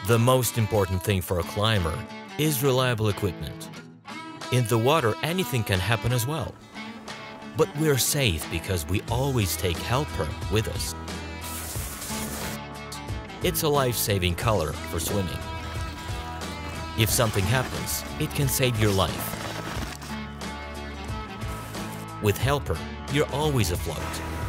The most important thing for a climber is reliable equipment. In the water, anything can happen as well. But we're safe because we always take Helper with us. It's a life-saving color for swimming. If something happens, it can save your life. With Helper, you're always afloat.